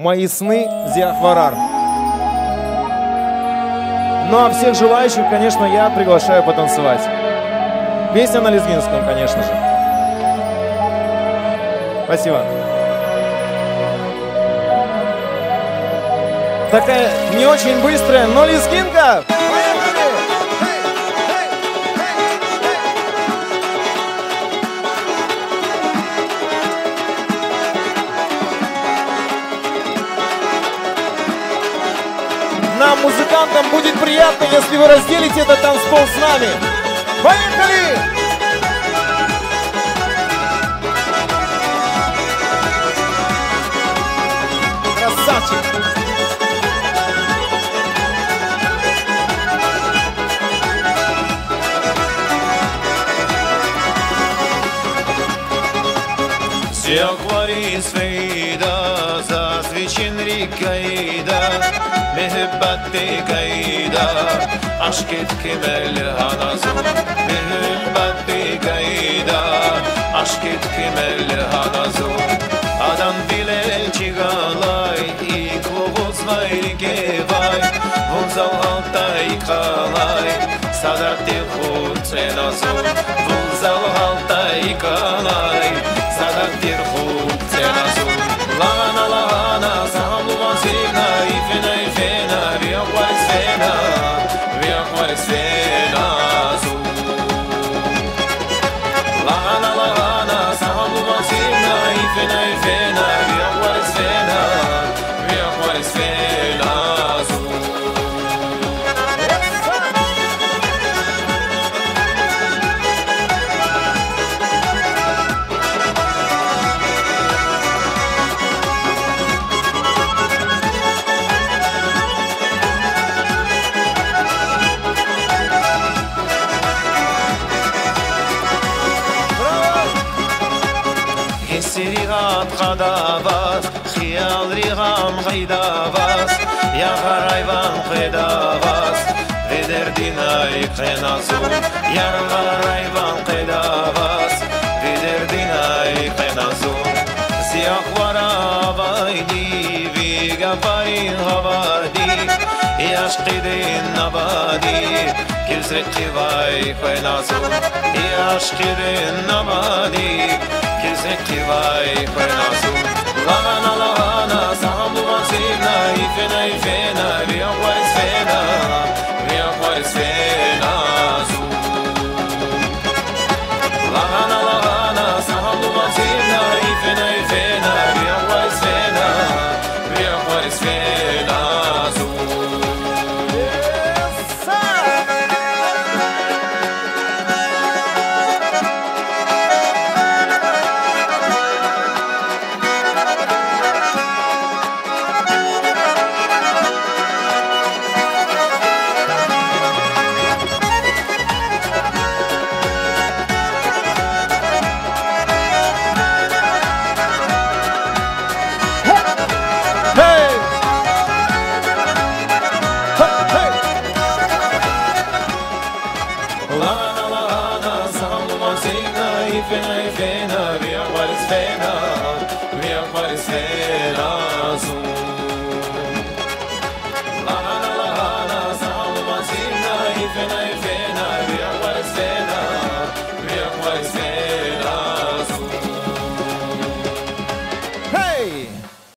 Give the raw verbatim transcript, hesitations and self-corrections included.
«Мои сны» Зиахварар. Ну а всех желающих, конечно, я приглашаю потанцевать. Песня на лезгинском, конечно же. Спасибо. Такая не очень быстрая, но лезгинка. Нам, музыкантам, будет приятно, если вы разделите этот танцпол с нами. Поехали! Красавчик! Siyakvari sveyda, zazviçin rikayda, mehibbatte kayda, aşk etkimel hanazu. Mehibbatte kayda, aşk etkimel hanazu. Adam bile çigalay, iklovuz vayrike vay, vunzal altay kalay, sadarte khutsenazu. Vunzal altay kalay, sadarte khutsenazu. Lana lana, sahamluvan sena, ifena ifena, viakvar sena, viakvar senazu. Lana lana, sahamluvan sena, ifena ifena, viakvar sena, viakvar senazu. Sirigat khadavas, khiyal rigam ghaidavas, ya gharayvan khidavas, viderdinay khenazu, ya gharayvan khidavas, viderdinay khenazu. Ziyahwaravaydi, vigaparin havadi, yashqidin nabadi, kilzreki vay khenazu, yashqidin nabadi. Kizeki vay khenazu, lana lana